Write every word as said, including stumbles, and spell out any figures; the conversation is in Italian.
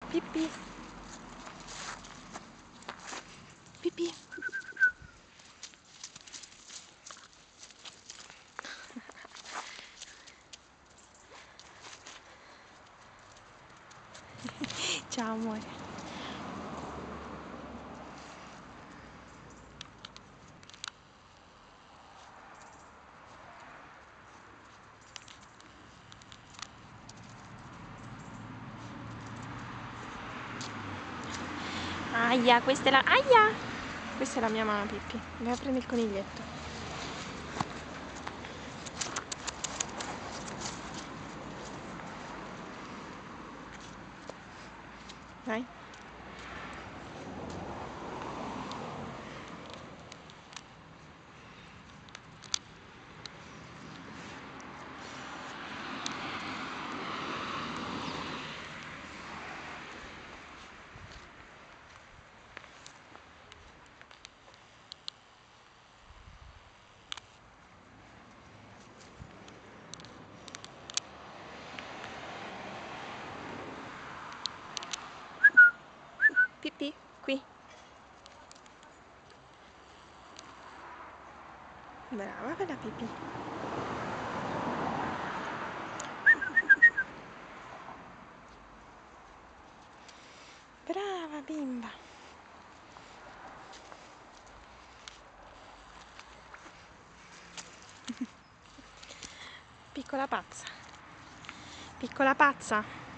Pipì. Pipì. Ciao amore. Aia, questa è la... Aia! Questa è la mia mamma Pippi. Vai a prendere il coniglietto. Vai. Pipì, qui. Brava per la Pipì. Brava bimba. Piccola pazza. Piccola pazza.